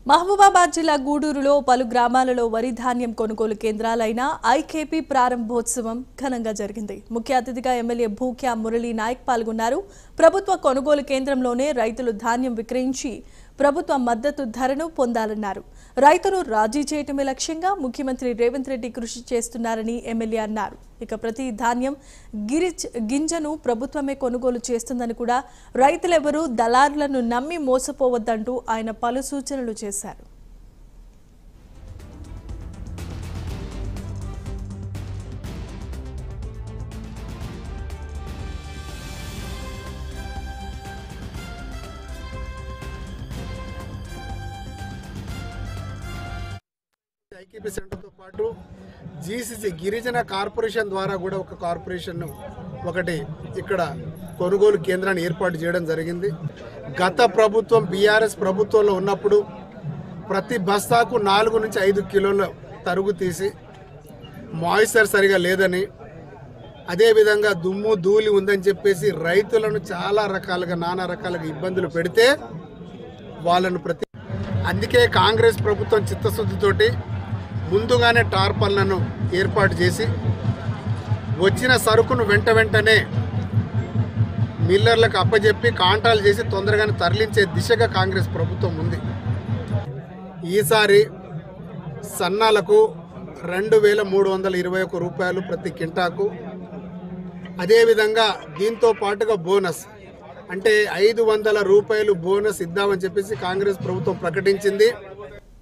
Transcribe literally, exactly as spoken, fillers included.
మహబూబాబాద్ జిల్లా గూడూరులో పలు గ్రామాలలో వరి ధాన్యం కొనుగోలు కేంద్రాలైన ఐకేపీ ప్రారంభోత్సవం ఘనంగా జరిగింది. ముఖ్య అతిథిగా ఎమ్మెల్యే భూక్యా మురళీ నాయక్ పాల్గొన్నారు. ప్రభుత్వ కొనుగోలు కేంద్రంలోనే రైతులు ధాన్యం విక్రయించి ప్రభుత్వ మద్దతు ధరను పొందాలన్నారు. రైతును రాజీ చేయటమే లక్ష్యంగా ముఖ్యమంత్రి రేవంత్ రెడ్డి కృషి చేస్తున్నారని ఎమ్మెల్యే అన్నారు. ఇక ప్రతి ధాన్యం గిరిజ్ గింజను ప్రభుత్వమే కొనుగోలు చేస్తుందని కూడా రైతులెవరూ దళారులను నమ్మి మోసపోవద్దంటూ ఆయన పలు సూచనలు చేశారు. ఐకేపీ సెంటర్తో పాటు జీసీసీ గిరిజన కార్పొరేషన్ ద్వారా కూడా ఒక కార్పొరేషన్ ఒకటి ఇక్కడ కొనుగోలు కేంద్రాన్ని ఏర్పాటు చేయడం జరిగింది. గత ప్రభుత్వం బీఆర్ఎస్ ప్రభుత్వంలో ఉన్నప్పుడు ప్రతి బస్తాకు నాలుగు నుంచి ఐదు కిలోల తరుగు తీసి మాయిశ్చర్ సరిగా లేదని, అదేవిధంగా దుమ్ము ధూళి ఉందని చెప్పేసి రైతులను చాలా రకాలుగా నానా రకాలుగా ఇబ్బందులు పెడితే వాళ్ళను ప్రతి అందుకే కాంగ్రెస్ ప్రభుత్వం చిత్తశుద్ధితోటి ముందుగానే టార్పర్లను ఏర్పాటు చేసి వచ్చిన సరుకును వెంట వెంటనే మిల్లర్లకు అప్పజెప్పి కాంటాలు చేసి తొందరగానే తరలించే దిశగా కాంగ్రెస్ ప్రభుత్వం ఉంది. ఈసారి సన్నాలకు రెండు వేల మూడు వందల ఇరవై ఒక్క రూపాయలు ప్రతి కింటాకు, అదేవిధంగా దీంతో పాటుగా బోనస్ అంటే ఐదు వందల రూపాయలు బోనస్ ఇద్దామని చెప్పేసి కాంగ్రెస్ ప్రభుత్వం ప్రకటించింది.